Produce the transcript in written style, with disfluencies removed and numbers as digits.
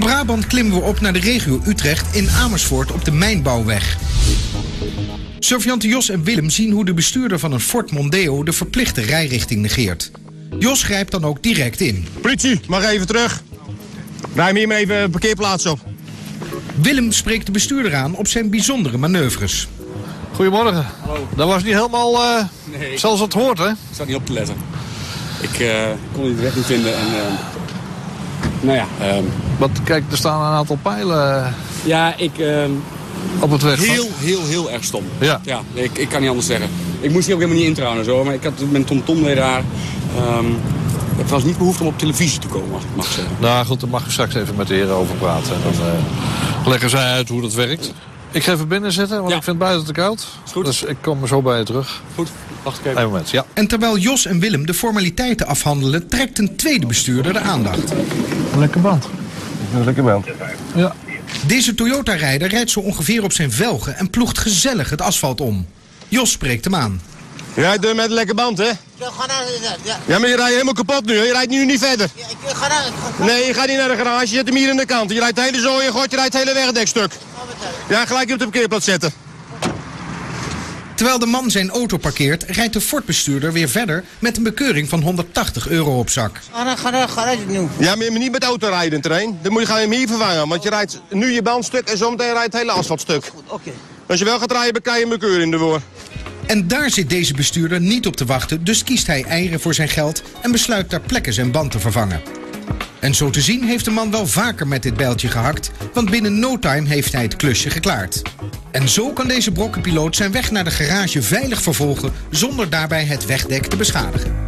Brabant klimmen we op naar de regio Utrecht in Amersfoort op de Mijnbouwweg. Surveillanten Jos en Willem zien hoe de bestuurder van een Ford Mondeo de verplichte rijrichting negeert. Jos grijpt dan ook direct in. Politie, mag even terug. Rij me hier maar even een parkeerplaats op. Willem spreekt de bestuurder aan op zijn bijzondere manoeuvres. Goedemorgen. Hallo. Dat was niet helemaal zoals het hoort, hè? Ik zat niet op te letten. Ik kon die weg niet vinden en nou ja. Want kijk, er staan een aantal pijlen Ja, op het weg. Heel erg stom. Ja. Ja, ik kan niet anders zeggen. Ik moest hier ook helemaal niet introuwen zo, maar ik had met TomTom weer daar. Het was niet behoefte om op televisie te komen, mag ik zeggen. Nou goed, daar mag je straks even met de heren over praten. En dan leggen zij uit hoe dat werkt. Ik ga even binnen zitten, want ik vind het buiten te koud. Is goed. Dus ik kom zo bij je terug. Goed, wacht ik even. Een moment, ja. En terwijl Jos en Willem de formaliteiten afhandelen, trekt een tweede bestuurder de aandacht. Lekker band. Een lekker band. Ja. Deze Toyota-rijder rijdt zo ongeveer op zijn velgen en ploegt gezellig het asfalt om. Jos spreekt hem aan. Je rijdt met een lekker band, hè? Ja, ga naar ja. Ja, maar je rijdt helemaal kapot nu, hè? Je rijdt nu niet verder. Ja, ik ga naar. Nee, je gaat niet naar de garage, je zet hem hier aan de kant. Je rijdt de hele zooi en gooit, je rijdt het hele wegdekstuk. Ja, gelijk op de parkeerplaats zetten. Terwijl de man zijn auto parkeert, rijdt de Ford-bestuurder weer verder met een bekeuring van €180 op zak. Ga naar nu. Ja, maar je moet niet met de auto rijden, terrein. Dan moet je hem hier vervangen, want je rijdt nu je band stuk en zometeen rijdt het hele asfaltstuk. Oké. Als je wel gaat rijden, krijg je een bekeuring ervoor. En daar zit deze bestuurder niet op te wachten, dus kiest hij eieren voor zijn geld en besluit ter plekke zijn band te vervangen. En zo te zien heeft de man wel vaker met dit bijltje gehakt, want binnen no time heeft hij het klusje geklaard. En zo kan deze brokkenpiloot zijn weg naar de garage veilig vervolgen zonder daarbij het wegdek te beschadigen.